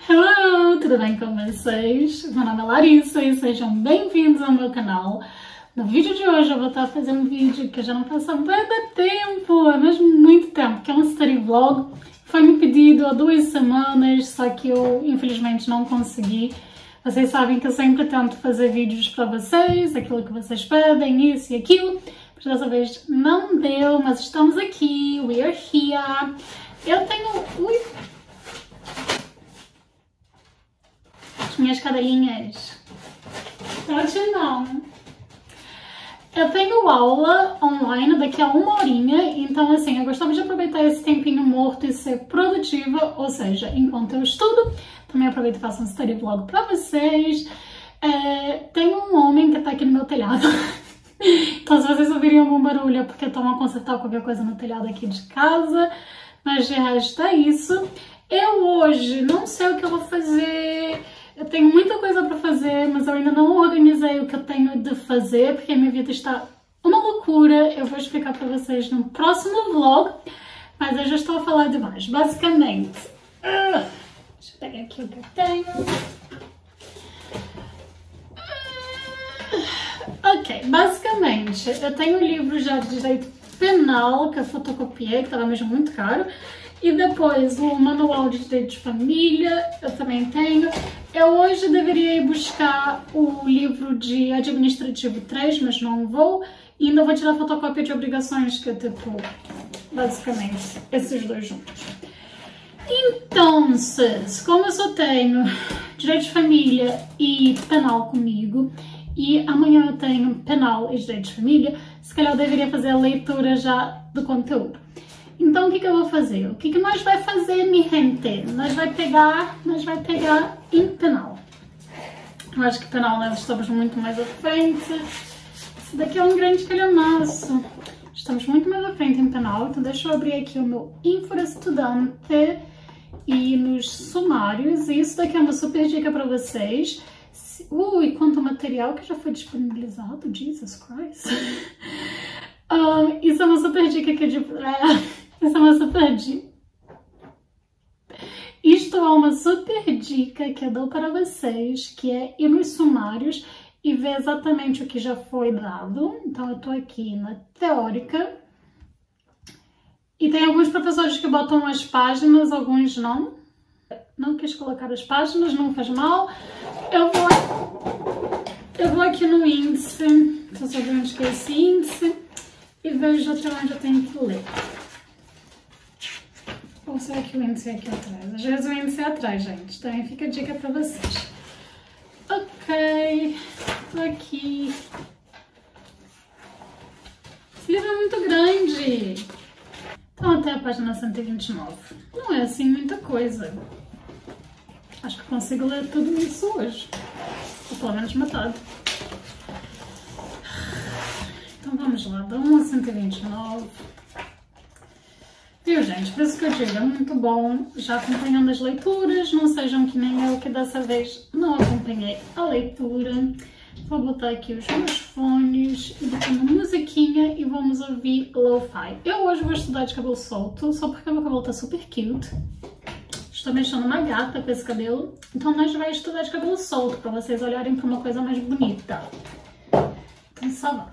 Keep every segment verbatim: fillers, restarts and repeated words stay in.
Hello, tudo bem com vocês? Meu nome é Larissa e sejam bem-vindos ao meu canal. No vídeo de hoje eu vou estar fazendo um vídeo que eu já não faço há muito tempo, é mesmo muito tempo, que é um study vlog. Foi me pedido há duas semanas, só que eu infelizmente não consegui. Vocês sabem que eu sempre tento fazer vídeos para vocês, aquilo que vocês pedem, isso e aquilo. Mas dessa vez não deu, mas estamos aqui, we are here. Eu tenho... Ui. As minhas cadelinhas. Hoje não. Eu tenho aula online daqui a uma horinha, então assim, eu gostava de aproveitar esse tempinho morto e ser produtiva, ou seja, enquanto eu estudo, também aproveito e faço um study vlog pra vocês. É, tem um homem que tá aqui no meu telhado, então se vocês ouvirem algum barulho é porque estão a consertar qualquer coisa no telhado aqui de casa, mas de resto é isso. Eu hoje não sei o que eu vou fazer. Eu tenho muita coisa pra fazer, mas eu ainda não organizei o que eu tenho de fazer, porque a minha vida está uma loucura. Eu vou explicar pra vocês no próximo vlog, mas eu já estou a falar demais. Basicamente, uh, deixa eu pegar aqui o que eu tenho. Uh, ok, basicamente, eu tenho um livro já de direito penal, que eu fotocopiei, que estava mesmo muito caro. E depois o manual de direito de família, eu também tenho. Eu hoje deveria ir buscar o livro de administrativo três, mas não vou. E ainda vou tirar a fotocópia de obrigações, que é tipo, basicamente, esses dois juntos. Então, como eu só tenho direito de família e penal comigo, e amanhã eu tenho penal e direito de família, se calhar eu deveria fazer a leitura já do conteúdo. Então, o que que eu vou fazer? O que que nós vai fazer, mi gente? Nós vai pegar, nós vai pegar em penal. Eu acho que penal nós estamos muito mais à frente. Esse daqui é um grande calhamaço. Estamos muito mais à frente em penal. Então, deixa eu abrir aqui o meu Infraestudante e nos sumários. E isso daqui é uma super dica para vocês. Ui, quanto material que já foi disponibilizado. Jesus Christ. uh, isso é uma super dica que de... Isso é uma super dica. Isto é uma super dica que eu dou para vocês, que é ir nos sumários e ver exatamente o que já foi dado. Então, eu tô aqui na teórica. E tem alguns professores que botam as páginas, alguns não. Não quis colocar as páginas, não faz mal. Eu vou, eu vou aqui no índice, pra saber onde que é esse índice, e vejo até onde eu tenho que ler. Ou será que o índice é aqui atrás? Às vezes o índice é atrás, gente. Também fica a dica pra vocês. Ok, tô aqui. Esse livro é muito grande. Então até a página cento e vinte e nove. Não é assim muita coisa. Acho que consigo ler tudo isso hoje. Ou pelo menos metade. Então vamos lá, da um a cento e vinte e nove. Viu, gente? Por isso que eu digo, é muito bom já acompanhando as leituras. Não sejam que nem eu, que dessa vez não acompanhei a leitura. Vou botar aqui os meus fones e botar uma musiquinha e vamos ouvir lo-fi. Eu hoje vou estudar de cabelo solto, só porque meu cabelo tá super cute. Estou mexendo uma gata com esse cabelo. Então nós vamos estudar de cabelo solto, pra vocês olharem pra uma coisa mais bonita. Então só vai.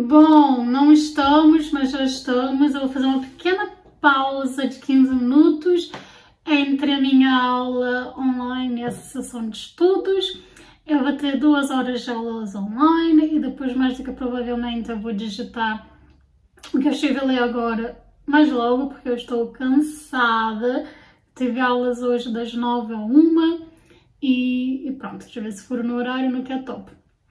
Bom, não estamos, mas já estamos. Eu vou fazer uma pequena pausa de quinze minutos entre a minha aula online e essa sessão de estudos. Eu vou ter duas horas de aulas online e depois, mais do que provavelmente, eu vou digitar o que eu estive a ler agora mais logo, porque eu estou cansada. Tive aulas hoje das nove a uma e, e pronto, deixa eu ver se for no horário, no que é top.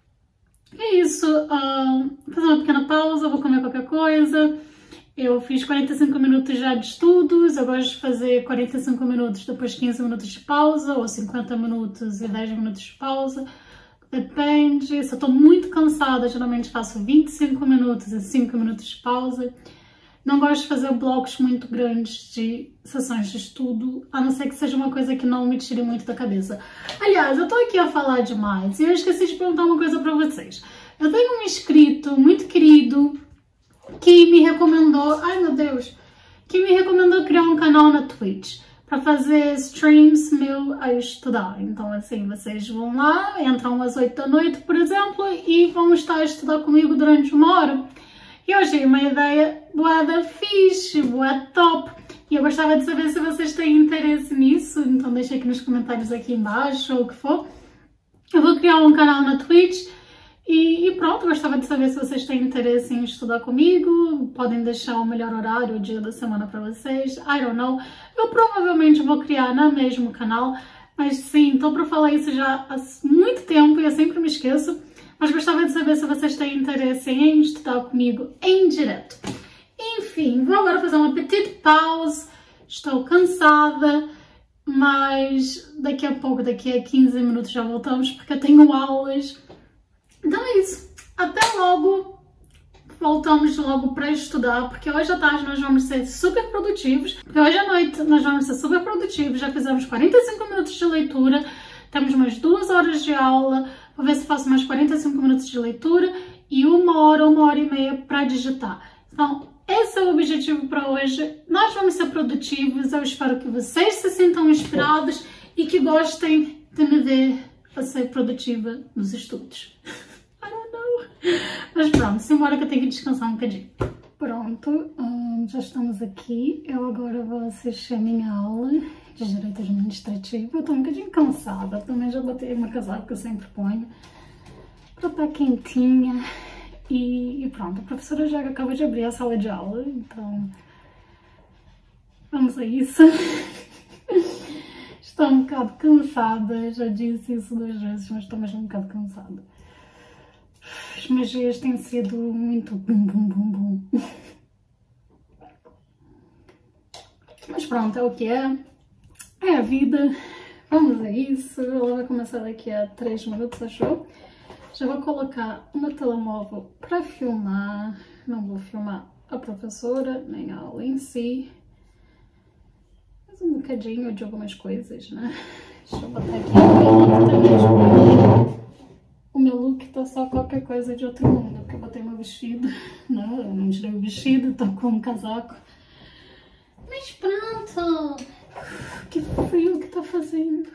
É isso, uh, vou fazer uma pequena pausa, vou comer qualquer coisa. Eu fiz quarenta e cinco minutos já de estudos, eu gosto de fazer quarenta e cinco minutos, depois quinze minutos de pausa, ou cinquenta minutos e dez minutos de pausa, depende. Se eu estou muito cansada, geralmente faço vinte e cinco minutos e cinco minutos de pausa. Não gosto de fazer blocos muito grandes de sessões de estudo, a não ser que seja uma coisa que não me tire muito da cabeça. Aliás, eu tô aqui a falar demais e eu esqueci de perguntar uma coisa pra vocês. Eu tenho um inscrito muito querido que me recomendou, ai meu Deus, que me recomendou criar um canal na Twitch pra fazer streams meu a estudar. Então assim, vocês vão lá, entram às oito da noite, por exemplo, e vão estar a estudar comigo durante uma hora. E eu achei uma ideia boa da fixe, boa top. E eu gostava de saber se vocês têm interesse nisso, então deixa aqui nos comentários aqui embaixo, ou o que for. Eu vou criar um canal na Twitch e, e pronto, gostava de saber se vocês têm interesse em estudar comigo. Podem deixar o melhor horário, o dia da semana pra vocês, I don't know. Eu provavelmente vou criar no mesmo canal, mas sim, tô pra falar isso já há muito tempo e eu sempre me esqueço. Mas gostava de saber se vocês têm interesse em estudar comigo em direto. Enfim, vou agora fazer uma petite pause. Estou cansada, mas daqui a pouco, daqui a quinze minutos já voltamos, porque eu tenho aulas. Então é isso. Até logo. Voltamos logo para estudar, porque hoje à tarde nós vamos ser super produtivos. Porque hoje à noite nós vamos ser super produtivos. Já fizemos quarenta e cinco minutos de leitura. Temos umas duas horas de aula. Vou ver se faço mais quarenta e cinco minutos de leitura e uma hora, uma hora e meia para digitar. Então, esse é o objetivo para hoje. Nós vamos ser produtivos. Eu espero que vocês se sintam inspirados e que gostem de me ver a ser produtiva nos estudos. I don't know. Mas pronto, simbora que eu tenho que descansar um bocadinho. Pronto, hum, já estamos aqui. Eu agora vou assistir a minha aula de Direito Administrativo. Eu tô um bocadinho cansada, também já botei uma casaca que eu sempre ponho pra estar quentinha. E, e pronto, a professora já acabou de abrir a sala de aula, então vamos a isso. Estou um bocado cansada, já disse isso duas vezes, mas estou mesmo um bocado cansada. Os meus dias têm sido muito bum bum bum bum. Mas pronto, é o que é. É a vida, vamos a isso. Ela vai começar daqui a três minutos, achou? Já vou colocar o meu telemóvel para filmar. Não vou filmar a professora, nem a aula em si. Mas um bocadinho de algumas coisas, né? Deixa eu botar aqui o meu look. O meu look tá só qualquer coisa de outro mundo, porque eu botei meu vestido. Não, eu não tirei o vestido, tô com um casaco. Mas pronto! Que frio que tá fazendo.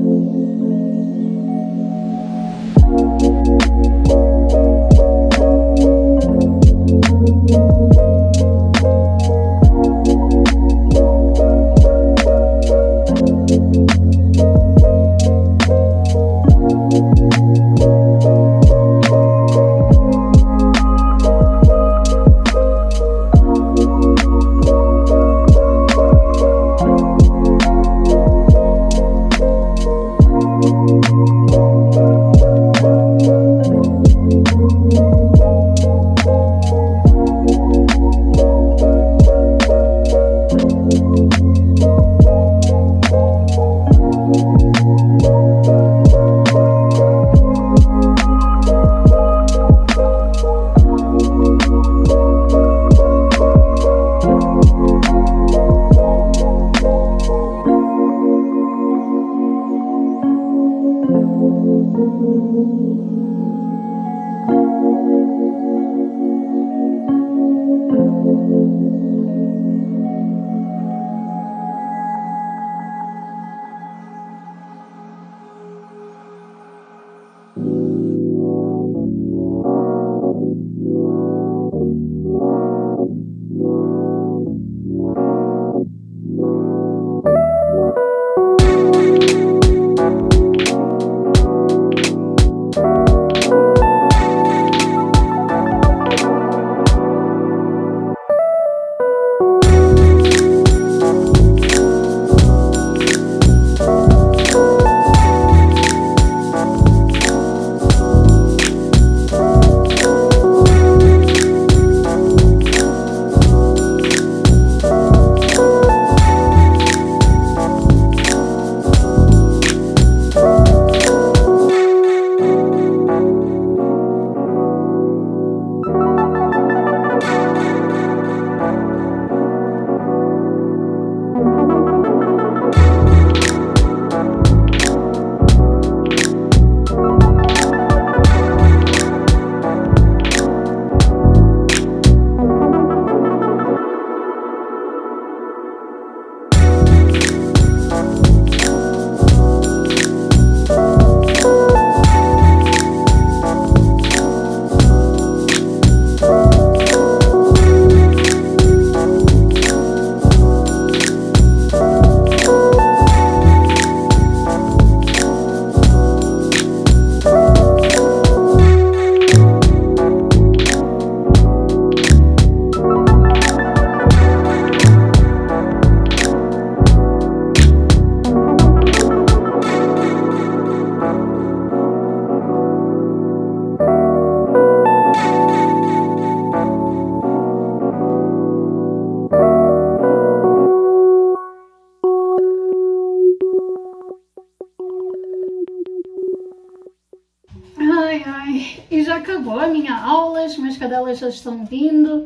acabou a minha aula, as minhas cadelas já estão vindo.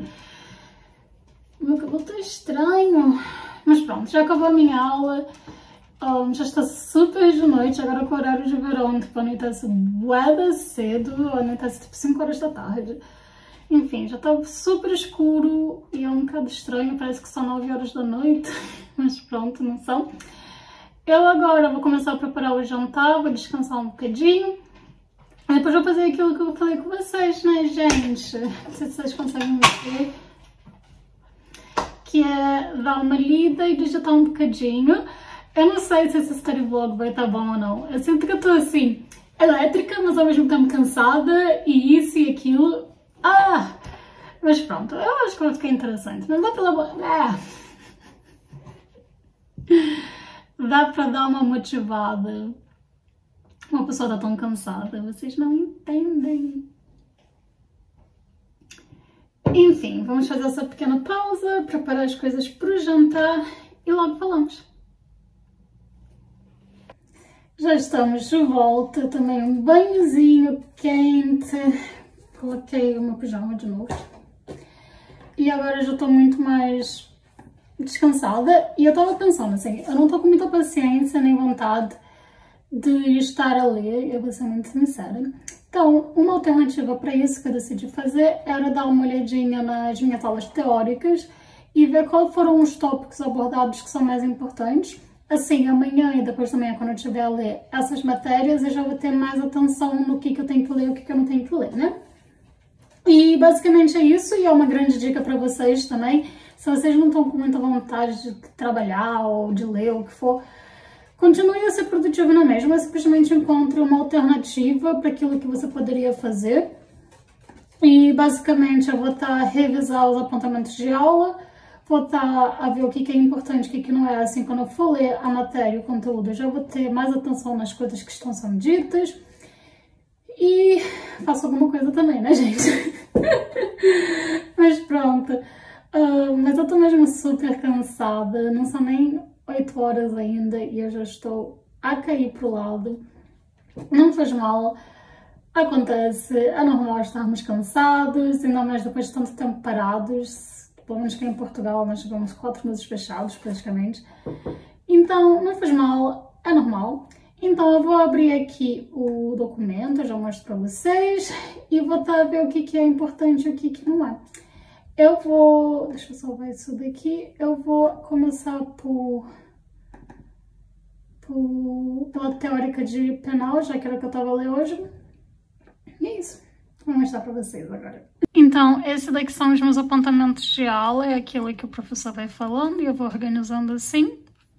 O meu cabelo está estranho. Mas pronto, já acabou a minha aula. Um, já está super de noite, agora com o horário de verão, tipo, anoitece bué cedo, anoitece tipo cinco horas da tarde. Enfim, já está super escuro e é um bocado estranho, parece que são nove horas da noite, mas pronto, não são. Eu agora vou começar a preparar o jantar, vou descansar um bocadinho. Aí depois vou fazer aquilo que eu falei com vocês, né, gente? Não sei se vocês conseguem ver. Que é dar uma lida e digitar um bocadinho. Eu não sei se esse story vlog vai estar bom ou não. Eu sinto que eu tô assim, elétrica, mas ao mesmo tempo cansada, e isso e aquilo. Ah! Mas pronto, eu acho que vai ficar interessante. Mas dá pela... Ah. Dá pra dar uma motivada. Uma pessoa tá tão cansada, vocês não entendem. Enfim, vamos fazer essa pequena pausa, preparar as coisas pro jantar e logo falamos. Já estamos de volta, tomei um banhozinho quente, coloquei o meu pijama de novo e agora já estou muito mais descansada. E eu tava pensando assim, eu não tô com muita paciência nem vontade de estar a ler, eu vou ser muito sincera. Então, uma alternativa para isso que eu decidi fazer era dar uma olhadinha nas minhas aulas teóricas e ver quais foram os tópicos abordados que são mais importantes. assim, amanhã e depois também quando eu estiver a ler essas matérias, eu já vou ter mais atenção no que, que eu tenho que ler e o que, que eu não tenho que ler, né? E basicamente é isso, e é uma grande dica para vocês também. Se vocês não estão com muita vontade de trabalhar ou de ler ou o que for, continue a ser produtivo na mesma, simplesmente encontre uma alternativa para aquilo que você poderia fazer. E basicamente eu vou estar a revisar os apontamentos de aula, vou estar a ver o que é importante e o que não é, assim, quando eu for ler a matéria, o conteúdo, eu já vou ter mais atenção nas coisas que estão sendo ditas. E faço alguma coisa também, né, gente? Mas pronto. Uh, mas eu tô mesmo super cansada, não são nem oito horas ainda e eu já estou a cair pro lado. Não faz mal, acontece, é normal estarmos cansados, ainda mais depois de tanto tempo parados. Pelo menos que em Portugal nós tivemos quatro meses fechados praticamente. Então, não faz mal, é normal. Então eu vou abrir aqui o documento, eu já mostro para vocês, e vou estar a ver o que, que é importante e o que, que não é. Eu vou, deixa eu salvar isso daqui, eu vou começar por, por, pela teórica de penal, já que era o que eu estava a ler hoje. E é isso, vou mostrar para vocês agora. Então, esse daqui são os meus apontamentos de aula, é aquilo que o professor vai falando e eu vou organizando assim.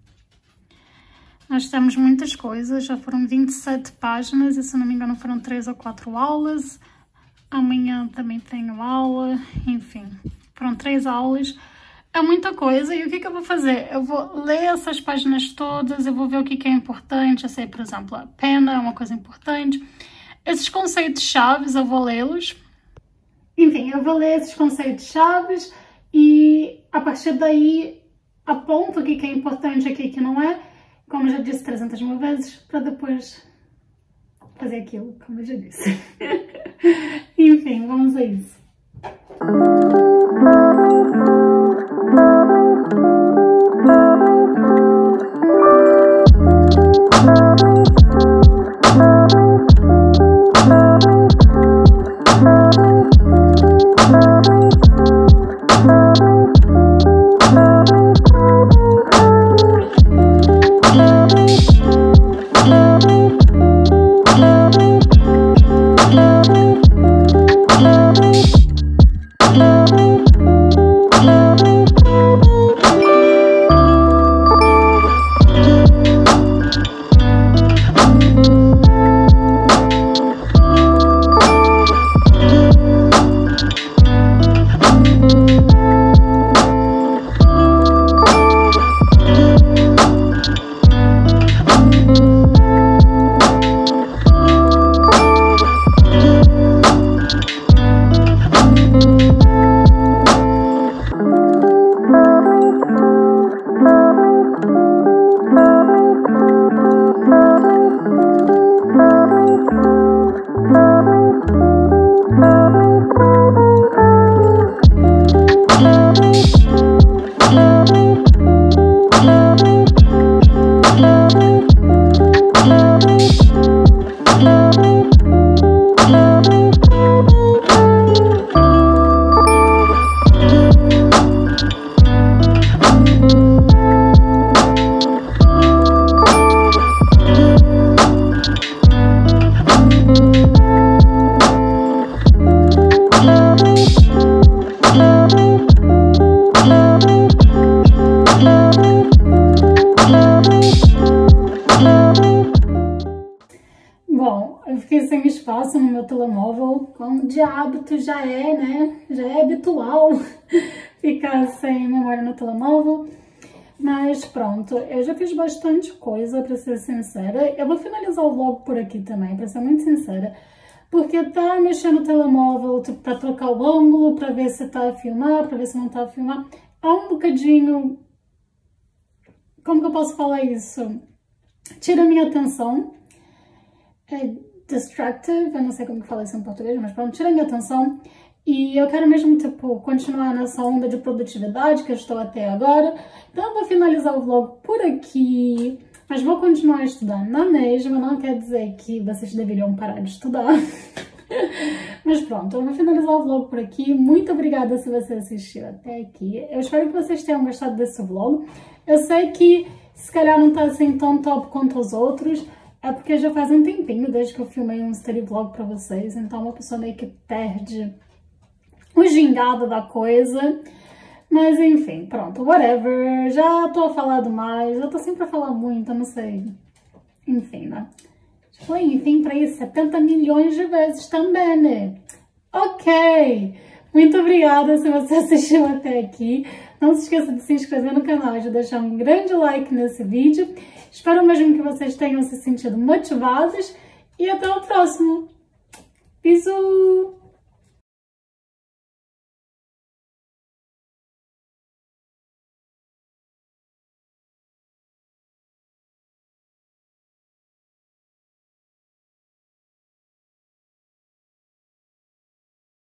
Nós temos muitas coisas, já foram vinte e sete páginas e, se não me engano, foram três ou quatro aulas. Amanhã também tenho aula, enfim, foram três aulas. É muita coisa e o que, que eu vou fazer? Eu vou ler essas páginas todas, eu vou ver o que, que é importante. Eu sei, por exemplo, a pena é uma coisa importante. Esses conceitos chaves eu vou lê-los. Enfim, eu vou ler esses conceitos chaves e, a partir daí, aponto o que, que é importante e o que, que não é. Como eu já disse trezentas mil vezes, para depois fazer aquilo, como eu já disse. Enfim, vamos a isso. espaço no meu telemóvel, como de hábito já é, né? Já é habitual ficar sem memória no telemóvel. Mas pronto, eu já fiz bastante coisa, pra ser sincera. Eu vou finalizar o vlog por aqui também, pra ser muito sincera. Porque tá mexendo no telemóvel, tipo, pra trocar o ângulo, pra ver se tá a filmar, pra ver se não tá a filmar. É um bocadinho... Como que eu posso falar isso? Tira a minha atenção. É distractive, eu não sei como que fala isso em português, mas pronto, tira a minha atenção. E eu quero mesmo, tipo, continuar nessa onda de produtividade que eu estou até agora. Então eu vou finalizar o vlog por aqui, mas vou continuar a estudar na mesma. Não quer dizer que vocês deveriam parar de estudar. Mas pronto, eu vou finalizar o vlog por aqui. Muito obrigada se você assistiu até aqui. Eu espero que vocês tenham gostado desse vlog. Eu sei que Se calhar não tá assim tão top quanto os outros, é porque já faz um tempinho desde que eu filmei um study vlog pra vocês, então uma pessoa meio que perde o gingado da coisa. Mas enfim, pronto, whatever, já tô a falar demais, eu tô sempre a falar muito, eu não sei. Enfim, né? Tipo, enfim, pra isso, setenta milhões de vezes também, né? Ok! Muito obrigada se você assistiu até aqui. Não se esqueça de se inscrever no canal e de deixar um grande like nesse vídeo. Espero mesmo que vocês tenham se sentido motivados e até o próximo. Bisous!